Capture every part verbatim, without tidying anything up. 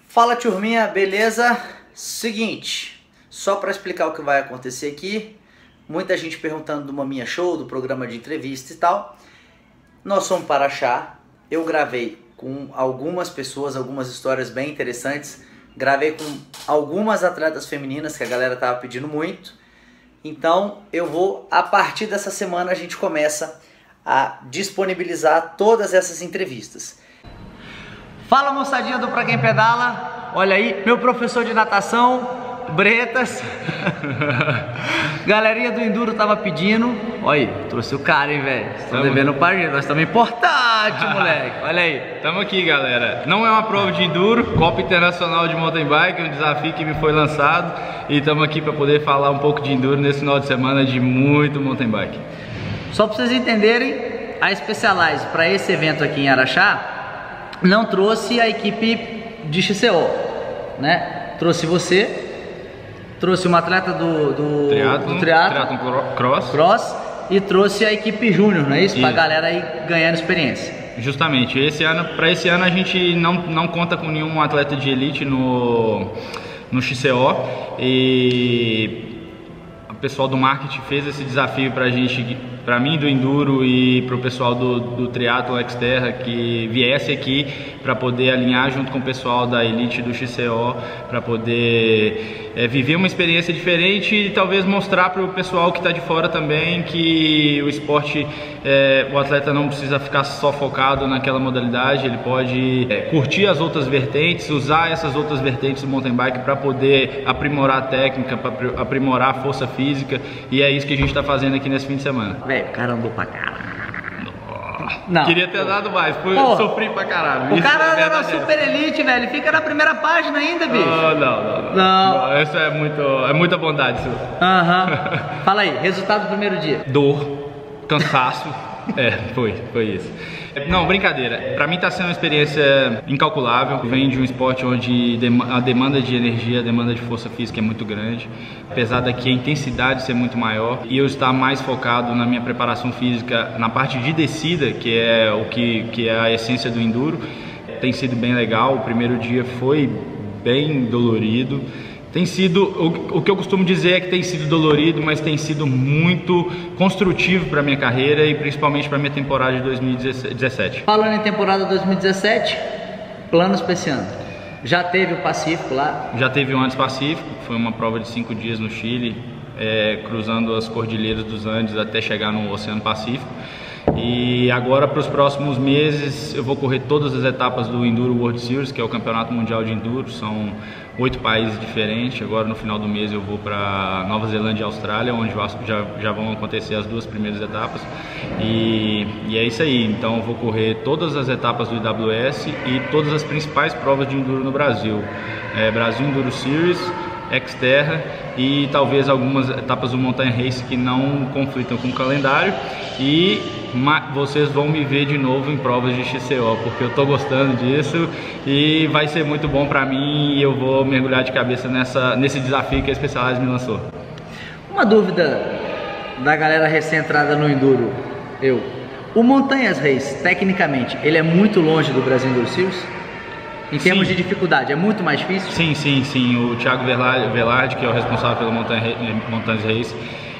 Fala turminha, beleza? Seguinte, só para explicar o que vai acontecer aqui, muita gente perguntando do Maminha Show, do programa de entrevista e tal. Nós fomos para Araxá, eu gravei com algumas pessoas, algumas histórias bem interessantes, gravei com algumas atletas femininas que a galera tava pedindo muito. Então eu vou, a partir dessa semana a gente começa a disponibilizar todas essas entrevistas. Fala moçadinha do Pra Quem Pedala, olha aí, meu professor de natação, Bretas. Galerinha do Enduro tava pedindo, olha aí, trouxe o cara, hein, velho. Estão devendo pra gente, nós estamos importante, moleque, olha aí. Tamo aqui, galera. Não é uma prova de Enduro, Copa Internacional de Mountain Bike, um desafio que me foi lançado. E estamos aqui para poder falar um pouco de Enduro nesse final de semana de muito Mountain Bike. Só para vocês entenderem, a Specialized para esse evento aqui em Araxá não trouxe a equipe de X C O, né? Trouxe você, trouxe uma atleta do, do triatlon, do triatlon, triatlon cross. cross e trouxe a equipe júnior, não é isso? Para a galera aí ganhando experiência. Justamente, esse ano, para esse ano a gente não, não conta com nenhum atleta de elite no, no X C O e o pessoal do marketing fez esse desafio pra gente, pra mim do Enduro e pro pessoal do, do Triathlon Xterra que viesse aqui para poder alinhar junto com o pessoal da elite do X C O, para poder é, viver uma experiência diferente e talvez mostrar para o pessoal que está de fora também que o esporte, é, o atleta não precisa ficar só focado naquela modalidade, ele pode é, curtir as outras vertentes, usar essas outras vertentes do mountain bike para poder aprimorar a técnica, para aprimorar a força física, e é isso que a gente está fazendo aqui nesse fim de semana. Velho, o cara andou pra caralho. Não, queria ter dado mais, foi, porra, sofri pra caralho. O cara anda na super elite, velho, fica na primeira página ainda, bicho. Oh, não, não, não, não. não. Isso é, muito, é muita bondade, senhor. Aham. Uhum. Fala aí, resultado do primeiro dia. Dor, cansaço. É, foi, foi isso. Não, brincadeira. Pra mim tá sendo uma experiência incalculável. Vem de um esporte onde a demanda de energia, a demanda de força física é muito grande. Apesar daqui a intensidade ser muito maior e eu estar mais focado na minha preparação física na parte de descida, que é o que, que é a essência do Enduro, tem sido bem legal. O primeiro dia foi bem dolorido. Tem sido, o, o que eu costumo dizer é que tem sido dolorido, mas tem sido muito construtivo para minha carreira e principalmente para minha temporada de dois mil e dezessete. Falando em temporada dois mil e dezessete, planos para esse ano? Já teve o Pacífico lá? Já teve o Andes Pacífico, foi uma prova de cinco dias no Chile, é, cruzando as cordilheiras dos Andes até chegar no Oceano Pacífico. E agora para os próximos meses eu vou correr todas as etapas do Enduro World Series, que é o campeonato mundial de Enduro. São oito países diferentes. Agora no final do mês eu vou para Nova Zelândia e Austrália, onde já, já vão acontecer as duas primeiras etapas. E, e é isso aí, então eu vou correr todas as etapas do I W S e todas as principais provas de Enduro no Brasil. É, Brasil Enduro Series, Xterra e talvez algumas etapas do Montanha Race que não conflitam com o calendário, e vocês vão me ver de novo em provas de X C O, porque eu tô gostando disso e vai ser muito bom pra mim e eu vou mergulhar de cabeça nessa, nesse desafio que a Specialized me lançou. Uma dúvida da galera recém-entrada no Enduro, eu, o Montanhas Race, tecnicamente, ele é muito longe do Brasil Enduro Series? Em termos sim. de dificuldade, é muito mais difícil? Sim, sim, sim. O Thiago Velarde, que é o responsável pelo Montanhas Race,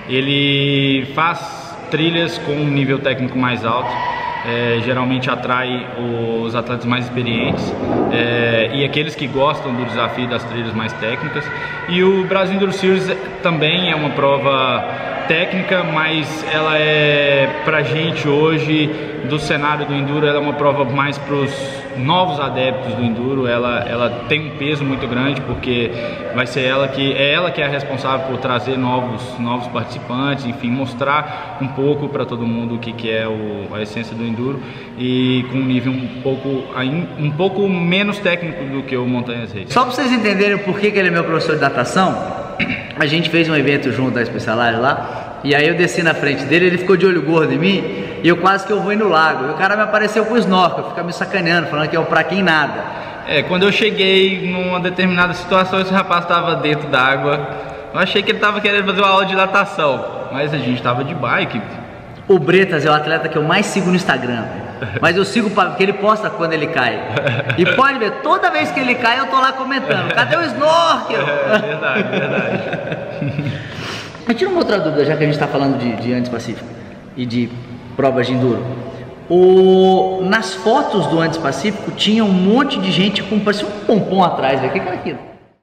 ele faz trilhas com um nível técnico mais alto, é, geralmente atrai os atletas mais experientes é, e aqueles que gostam do desafio das trilhas mais técnicas. E o Brasil Enduro Series também é uma prova técnica, mas ela é, pra gente hoje, do cenário do Enduro, ela é uma prova mais para os novos adeptos do Enduro. Ela, ela tem um peso muito grande, porque vai ser ela que é ela que é a responsável por trazer novos, novos participantes, enfim, mostrar um pouco para todo mundo o que, que é o, a essência do Enduro, e com um nível um pouco, um pouco menos técnico do que o Montanhas Race. Só para vocês entenderem o porquê que ele é meu professor de natação, a gente fez um evento junto da Specialized lá, e aí eu desci na frente dele, ele ficou de olho gordo em mim, e eu quase que eu vou ir no lago, e o cara me apareceu com o snorkel, fica me sacaneando, falando que é o pra quem nada. É, quando eu cheguei numa determinada situação, esse rapaz estava dentro d'água, eu achei que ele estava querendo fazer uma aula de natação, mas a gente estava de bike. O Bretas é o atleta que eu mais sigo no Instagram, Mas eu sigo porque ele posta quando ele cai. E pode ver, toda vez que ele cai eu tô lá comentando. Cadê o snorkel? É verdade, verdade. Mas tira uma outra dúvida, já que a gente está falando de, de Andes Pacífico e de provas de enduro. O, nas fotos do Andes Pacífico tinha um monte de gente com, parecia um pompom atrás, o que era aquilo?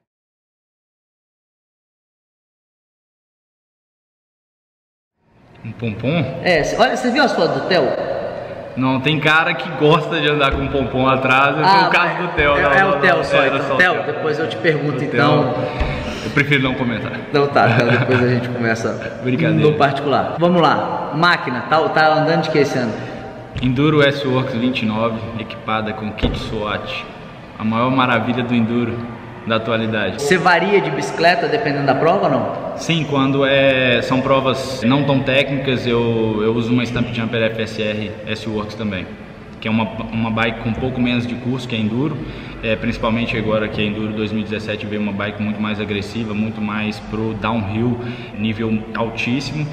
Um pompom? É, olha, você viu as fotos do Theo? Não, tem cara que gosta de andar com um pompom atrás, ah, foi o caso do Theo. É, não, é não, o Theo só, era então. só Theo, o Theo. depois eu te pergunto, o então... Theo, eu prefiro não comentar. Então tá, então depois a gente começa Brincadeira. no particular. Vamos lá, máquina, tá, tá andando de que esse ano? Enduro S-Works vinte e nove, equipada com kit SWAT, a maior maravilha do Enduro da atualidade. Você varia de bicicleta dependendo da prova ou não? Sim, quando é, são provas não tão técnicas, eu, eu uso uma Stump Jumper F S R S-Works também, que é uma, uma bike com um pouco menos de curso que é Enduro, é, principalmente agora que a Enduro dois mil e dezessete veio uma bike muito mais agressiva, muito mais pro downhill, nível altíssimo,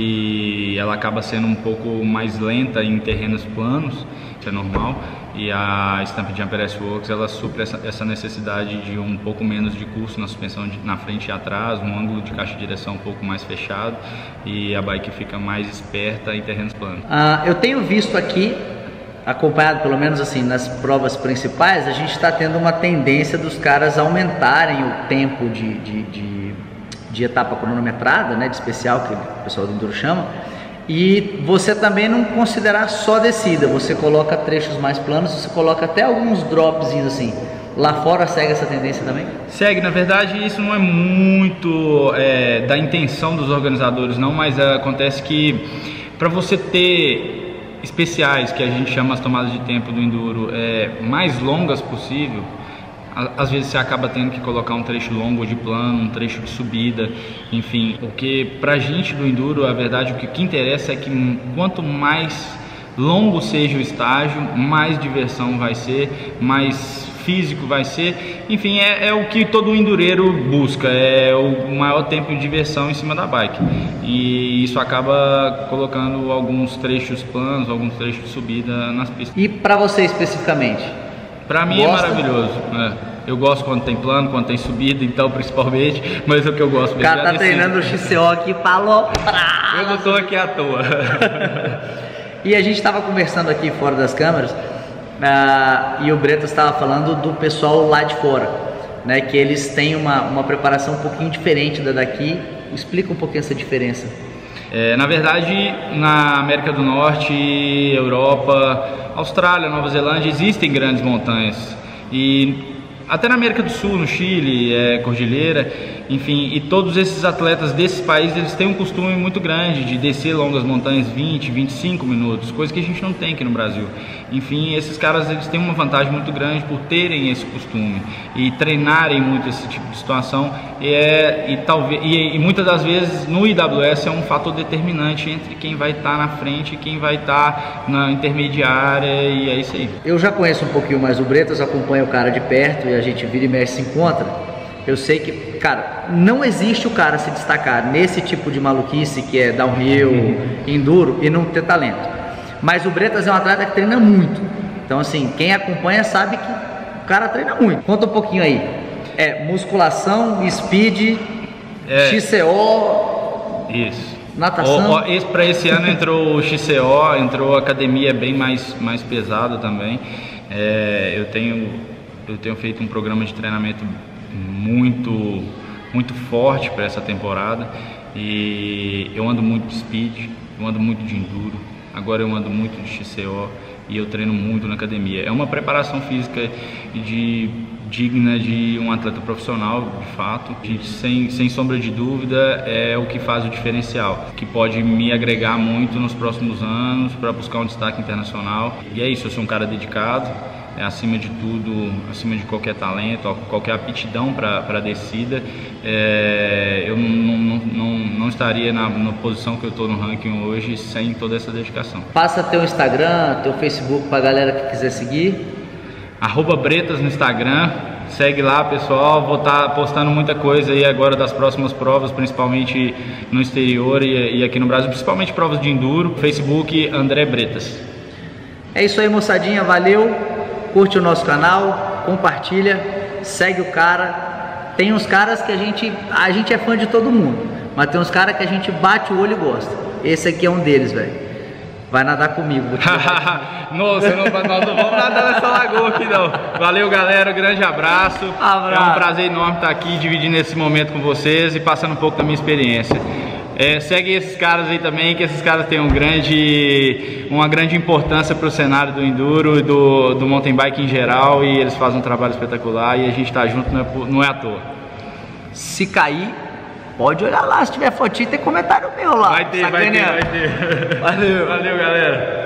e ela acaba sendo um pouco mais lenta em terrenos planos, isso é normal, e a Stump Jumper S-Works ela supre essa, essa necessidade de um pouco menos de curso na suspensão de, na frente e atrás, um ângulo de caixa de direção um pouco mais fechado, e a bike fica mais esperta em terrenos planos. Ah, eu tenho visto aqui, acompanhado pelo menos assim nas provas principais, a gente está tendo uma tendência dos caras aumentarem o tempo de, de, de, de etapa cronometrada, né, de especial, que o pessoal do Enduro chama, e você também não considerar só descida, você coloca trechos mais planos, você coloca até alguns dropzinhos assim. Lá fora segue essa tendência também? Segue, na verdade isso não é muito é, da intenção dos organizadores não, mas é, acontece que para você ter especiais, que a gente chama as tomadas de tempo do Enduro, é, mais longas possível, às vezes você acaba tendo que colocar um trecho longo de plano, um trecho de subida, enfim, porque pra gente do Enduro, a verdade, o que, que interessa é que quanto mais longo seja o estágio, mais diversão vai ser, mais físico vai ser, enfim, é, é o que todo endureiro busca, é o maior tempo de diversão em cima da bike, e isso acaba colocando alguns trechos planos, alguns trechos de subida nas pistas. E para você especificamente? Para mim Gosta? é maravilhoso, é. Eu gosto quando tem plano, quando tem subida, então principalmente, mas é o que eu gosto mesmo. O cara tá treinando o X C O aqui, falou pra... Eu não tô aqui à toa. E a gente estava conversando aqui fora das câmeras, uh, e o Bretas estava falando do pessoal lá de fora, né, que eles têm uma, uma preparação um pouquinho diferente da daqui. Explica um pouquinho essa diferença. É, na verdade, na América do Norte, Europa, Austrália, Nova Zelândia, existem grandes montanhas, e até na América do Sul, no Chile, é, Cordilheira, enfim, e todos esses atletas desses países, eles têm um costume muito grande de descer longas montanhas vinte, vinte e cinco minutos, coisa que a gente não tem aqui no Brasil. Enfim, esses caras, eles têm uma vantagem muito grande por terem esse costume e treinarem muito esse tipo de situação, e, é, e, talvez, e, e muitas das vezes no I W S é um fator determinante entre quem vai estar na frente e quem vai estar na intermediária, e é isso aí. Eu já conheço um pouquinho mais o Bretas, acompanho o cara de perto e a gente vira e mexe se encontra. Eu sei que, cara, não existe o cara se destacar nesse tipo de maluquice que é downhill, uhum. enduro, e não ter talento. Mas o Bretas é um atleta que treina muito. Então, assim, quem acompanha sabe que o cara treina muito. Conta um pouquinho aí. É musculação, speed, é, X C O, isso. Natação. O, o, esse, para esse ano entrou o X C O, entrou a academia bem mais, mais pesada também. É, eu tenho, eu tenho feito um programa de treinamento muito muito forte para essa temporada, e eu ando muito de speed, eu ando muito de enduro, agora eu ando muito de X C O e eu treino muito na academia. É uma preparação física de, digna de um atleta profissional, de fato, de, sem, sem sombra de dúvida, é o que faz o diferencial, que pode me agregar muito nos próximos anos para buscar um destaque internacional. E é isso, eu sou um cara dedicado, é, acima de tudo, acima de qualquer talento, qualquer aptidão para a descida, é, eu não, não, não, não estaria na, na posição que eu estou no ranking hoje sem toda essa dedicação. Passa teu Instagram, teu Facebook para a galera que quiser seguir. Arroba Bretas no Instagram, segue lá, pessoal. Vou estar postando muita coisa aí agora das próximas provas, principalmente no exterior e, e aqui no Brasil, principalmente provas de enduro. Facebook André Bretas. É isso aí, moçadinha, valeu, curte o nosso canal, compartilha, segue o cara. Tem uns caras que a gente, a gente é fã de todo mundo, mas tem uns caras que a gente bate o olho e gosta. Esse aqui é um deles, velho. Vai nadar comigo. Nossa, não, nós não vamos nadar nessa lagoa aqui não. Valeu, galera, grande abraço. abraço. É um prazer enorme estar aqui dividindo esse momento com vocês e passando um pouco da minha experiência. É, segue esses caras aí também, que esses caras têm um grande, uma grande importância para o cenário do enduro e do, do mountain bike em geral, e eles fazem um trabalho espetacular e a gente tá junto, não é, não é à toa. Se cair, pode olhar lá, se tiver fotinho tem comentário meu lá. Vai ter, vai ter, vai ter. Valeu, valeu, galera.